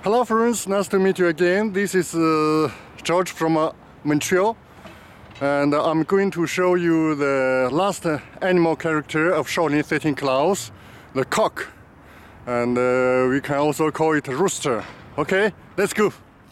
Hello friends, nice to meet you again. This is George from Montreal, and I'm going to show you the last animal character of Shaolin 13 claws, the cock, and we can also call it rooster. Okay, let's go.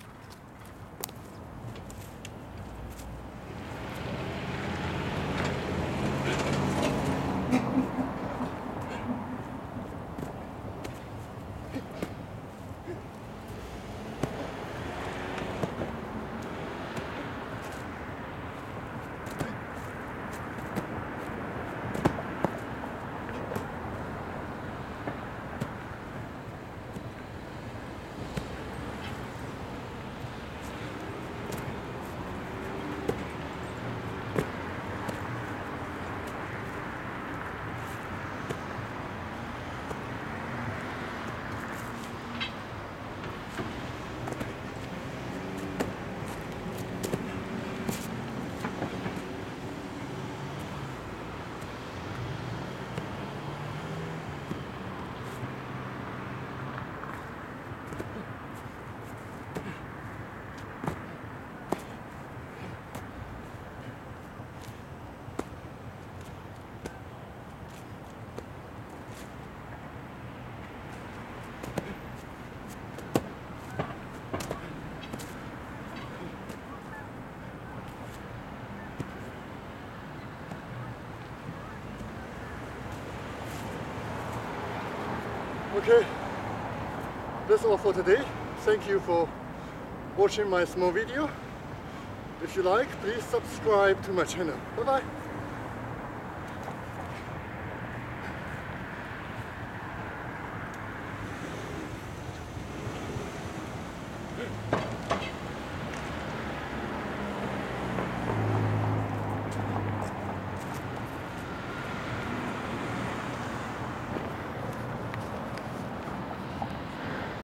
Okay, that's all for today. Thank you for watching my small video. If you like, please subscribe to my channel. Bye bye.